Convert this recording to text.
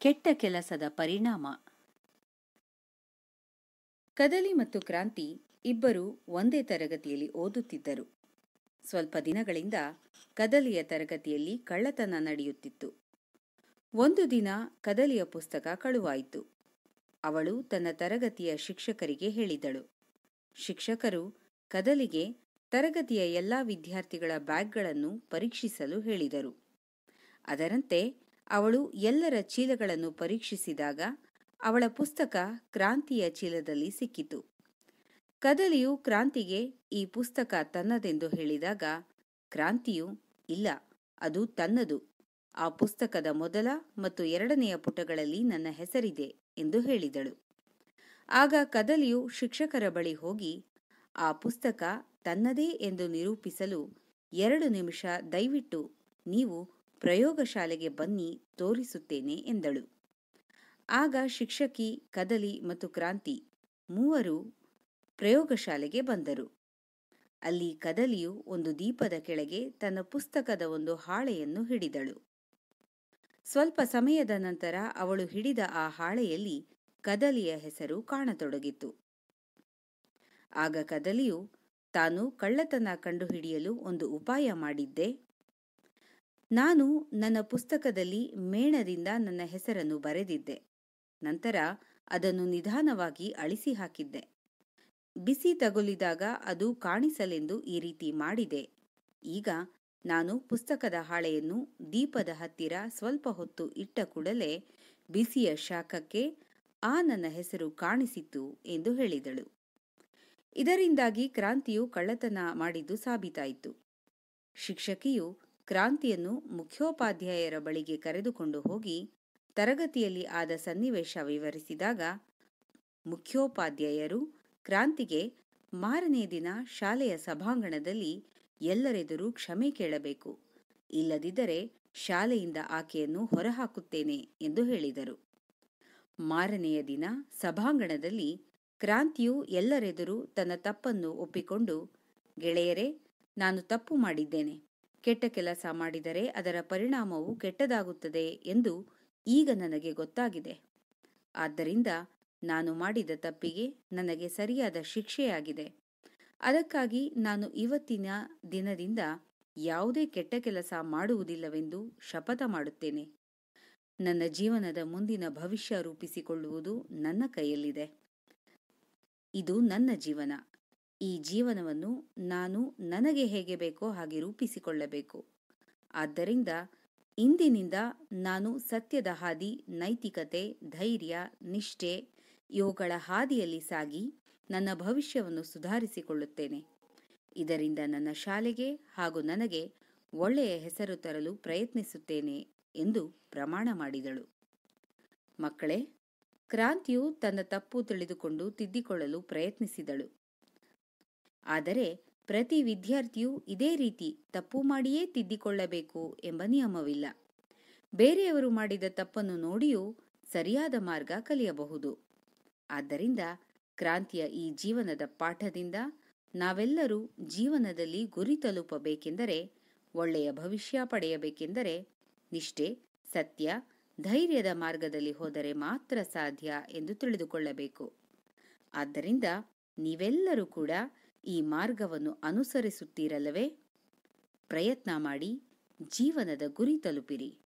ಕೆಟ್ಟ ಕೆಲಸದ ಪರಿಣಾಮ. ಕದಲಿ ಮತ್ತು ಕ್ರಾಂತಿ ಇಬ್ಬರು ಒಂದೇ ತರಗತಿಯಲ್ಲಿ ಓದುತ್ತಿದ್ದರು. ಸ್ವಲ್ಪ ದಿನಗಳಿಂದ ಕದಲಿಯ ತರಗತಿಯಲ್ಲಿ ಕಳ್ಳತನ ನಡೆಯುತ್ತಿತ್ತು. ಒಂದು ದಿನ ಕದಲಿಯ ಪುಸ್ತಕ ಕಳುವಾಯಿತು. ಅವಳು ತನ್ನ ತರಗತಿಯ ಶಿಕ್ಷಕರಿಗೆ ಹೇಳಿದಳು. ಶಿಕ್ಷಕರು ಕದಲಿಗೆ ತರಗತಿಯ ಎಲ್ಲ ವಿದ್ಯಾರ್ಥಿಗಳ ಬ್ಯಾಗ್ಗಳನ್ನು ಪರೀಕ್ಷಿಸಲು ಹೇಳಿದರು. ಅದರಂತೆ ಅವಳು ಎಲ್ಲರ ಚೀಲಗಳನ್ನು ಪರೀಕ್ಷಿಸಿದಾಗ ಅವಳ ಪುಸ್ತಕ ಕ್ರಾಂತಿಯ ಚೀಲದಲ್ಲಿ ಸಿಕ್ಕಿತು. ಕದಲಿಯು ಕ್ರಾಂತಿಗೆ ಈ ಪುಸ್ತಕ ತನ್ನದೆಂದು ಹೇಳಿದಾಗ ಕ್ರಾಂತಿಯು, ಇಲ್ಲ, ಅದು ತನ್ನದು. ಆ ಪುಸ್ತಕದ ಮೊದಲ ಮತ್ತು ಎರಡನೆಯ ಪುಟಗಳಲ್ಲಿ ನನ್ನ ಹೆಸರಿದೆ ಎಂದು ಹೇಳಿದಳು. ಆಗ ಕದಲಿಯು ಶಿಕ್ಷಕರ ಬಳಿ ಹೋಗಿ, ಆ ಪುಸ್ತಕ ತನ್ನದೇ ಎಂದು ನಿರೂಪಿಸಲು 2 ನಿಮಿಷ ದಯವಿಟ್ಟು ನೀವು ಪ್ರಯೋಗಶಾಲೆಗೆ ಬನ್ನಿ, ತೋರಿಸುತ್ತೇನೆ ಎಂದಳು. ಆಗ ಶಿಕ್ಷಕಿ, ಕದಲಿ ಮತ್ತು ಕ್ರಾಂತಿ ಮೂವರು ಪ್ರಯೋಗಶಾಲೆಗೆ ಬಂದರು. ಅಲ್ಲಿ ಕದಲಿಯು ಒಂದು ದೀಪದ ಕೆಳಗೆ ತನ್ನ ಪುಸ್ತಕದ ಒಂದು ಹಾಳೆಯನ್ನು ಹಿಡಿದಳು. ಸ್ವಲ್ಪ ಸಮಯದ ನಂತರ ಅವಳು ಹಿಡಿದ ಆ ಹಾಳೆಯಲ್ಲಿ ಕದಲಿಯ ಹೆಸರು ಕಾಣತೊಡಗಿತು. ಆಗ ಕದಲಿಯು, ತಾನು ಕಳ್ಳತನ ಕಂಡುಹಿಡಿಯಲು ಒಂದು ಉಪಾಯ ಮಾಡಿದ್ದೆ. ನಾನು ನನ್ನ ಪುಸ್ತಕದಲ್ಲಿ ಮೇಣದಿಂದ ನನ್ನ ಹೆಸರನ್ನು ಬರೆದಿದ್ದೆ. ನಂತರ ಅದನ್ನು ನಿಧಾನವಾಗಿ ಅಳಿಸಿ ಹಾಕಿದ್ದೆ. ಬಿಸಿ ತಗುಲಿದಾಗ ಅದು ಕಾಣಿಸಲೆಂದು ಈ ರೀತಿ ಮಾಡಿದೆ. ಈಗ ನಾನು ಪುಸ್ತಕದ ಹಾಳೆಯನ್ನು ದೀಪದ ಹತ್ತಿರ ಸ್ವಲ್ಪ ಹೊತ್ತು ಇಟ್ಟ ಕೂಡಲೇ ಬಿಸಿಯ ಶಾಖಕ್ಕೆ ಆ ನನ್ನ ಹೆಸರು ಕಾಣಿಸಿತು ಎಂದು ಹೇಳಿದಳು. ಇದರಿಂದಾಗಿ ಕ್ರಾಂತಿಯು ಕಳ್ಳತನ ಮಾಡಿದ್ದು ಸಾಬೀತಾಯಿತು. ಶಿಕ್ಷಕಿಯು ಕ್ರಾಂತಿಯನ್ನು ಮುಖ್ಯೋಪಾಧ್ಯಾಯರ ಬಳಿಗೆ ಕರೆದುಕೊಂಡು ಹೋಗಿ ತರಗತಿಯಲ್ಲಿ ಆದ ಸನ್ನಿವೇಶ ವಿವರಿಸಿದಾಗ ಮುಖ್ಯೋಪಾಧ್ಯಾಯರು ಕ್ರಾಂತಿಗೆ ಮಾರನೇ ದಿನ ಶಾಲೆಯ ಸಭಾಂಗಣದಲ್ಲಿ ಎಲ್ಲರೆದುರು ಕ್ಷಮೆ ಕೇಳಬೇಕು, ಇಲ್ಲದಿದ್ದರೆ ಶಾಲೆಯಿಂದ ಆಕೆಯನ್ನು ಹೊರಹಾಕುತ್ತೇನೆ ಎಂದು ಹೇಳಿದರು. ಮಾರನೆಯ ದಿನ ಸಭಾಂಗಣದಲ್ಲಿ ಕ್ರಾಂತಿಯು ಎಲ್ಲರೆದುರು ತನ್ನ ತಪ್ಪನ್ನು ಒಪ್ಪಿಕೊಂಡು, ಗೆಳೆಯರೇ, ನಾನು ತಪ್ಪು ಮಾಡಿದ್ದೇನೆ. ಕೆಟ್ಟ ಕೆಲಸ ಮಾಡಿದರೆ ಅದರ ಪರಿಣಾಮವು ಕೆಟ್ಟದಾಗುತ್ತದೆ ಎಂದು ಈಗ ನನಗೆ ಗೊತ್ತಾಗಿದೆ. ಆದ್ದರಿಂದ ನಾನು ಮಾಡಿದ ತಪ್ಪಿಗೆ ನನಗೆ ಸರಿಯಾದ ಶಿಕ್ಷೆಯಾಗಿದೆ. ಅದಕ್ಕಾಗಿ ನಾನು ಇವತ್ತಿನ ದಿನದಿಂದ ಯಾವುದೇ ಕೆಟ್ಟ ಕೆಲಸ ಮಾಡುವುದಿಲ್ಲವೆಂದು ಶಪಥ ಮಾಡುತ್ತೇನೆ. ನನ್ನ ಜೀವನದ ಮುಂದಿನ ಭವಿಷ್ಯ ರೂಪಿಸಿಕೊಳ್ಳುವುದು ನನ್ನ ಕೈಯಲ್ಲಿದೆ. ಇದು ನನ್ನ ಜೀವನ. ಈ ಜೀವನವನ್ನು ನಾನು ನನಗೆ ಹೇಗೆ ಬೇಕೋ ಹಾಗೆ ರೂಪಿಸಿಕೊಳ್ಳಬೇಕು. ಆದ್ದರಿಂದ ಇಂದಿನಿಂದ ನಾನು ಸತ್ಯದ ಹಾದಿ, ನೈತಿಕತೆ, ಧೈರ್ಯ, ನಿಷ್ಠೆ ಇವುಗಳ ಹಾದಿಯಲ್ಲಿ ಸಾಗಿ ನನ್ನ ಭವಿಷ್ಯವನ್ನು ಸುಧಾರಿಸಿಕೊಳ್ಳುತ್ತೇನೆ. ಇದರಿಂದ ನನ್ನ ಶಾಲೆಗೆ ಹಾಗೂ ನನಗೆ ಒಳ್ಳೆಯ ಹೆಸರು ತರಲು ಪ್ರಯತ್ನಿಸುತ್ತೇನೆ ಎಂದು ಪ್ರಮಾಣ ಮಾಡಿದಳು. ಮಕ್ಕಳೇ, ಕ್ರಾಂತಿಯು ತನ್ನ ತಪ್ಪು ತಿಳಿದುಕೊಂಡು ತಿದ್ದಿಕೊಳ್ಳಲು ಪ್ರಯತ್ನಿಸಿದಳು. ಆದರೆ ಪ್ರತಿ ವಿದ್ಯಾರ್ಥಿಯೂ ಇದೇ ರೀತಿ ತಪ್ಪು ಮಾಡಿಯೇ ತಿದ್ದಿಕೊಳ್ಳಬೇಕು ಎಂಬ ನಿಯಮವಿಲ್ಲ. ಬೇರೆಯವರು ಮಾಡಿದ ತಪ್ಪನ್ನು ನೋಡಿಯೂ ಸರಿಯಾದ ಮಾರ್ಗ ಕಲಿಯಬಹುದು. ಆದ್ದರಿಂದ ಕ್ರಾಂತಿಯ ಈ ಜೀವನದ ಪಾಠದಿಂದ ನಾವೆಲ್ಲರೂ ಜೀವನದಲ್ಲಿ ಗುರಿ ತಲುಪಬೇಕೆಂದರೆ, ಒಳ್ಳೆಯ ಭವಿಷ್ಯ ಪಡೆಯಬೇಕೆಂದರೆ ನಿಷ್ಠೆ, ಸತ್ಯ, ಧೈರ್ಯದ ಮಾರ್ಗದಲ್ಲಿ ಹೋದರೆ ಮಾತ್ರ ಸಾಧ್ಯ ಎಂದು ತಿಳಿದುಕೊಳ್ಳಬೇಕು. ಆದ್ದರಿಂದ ನೀವೆಲ್ಲರೂ ಕೂಡ ಈ ಮಾರ್ಗವನ್ನು ಅನುಸರಿಸುತ್ತೀರಲ್ಲವೇ? ಪ್ರಯತ್ನ ಮಾಡಿ ಜೀವನದ ಗುರಿ ತಲುಪಿರಿ.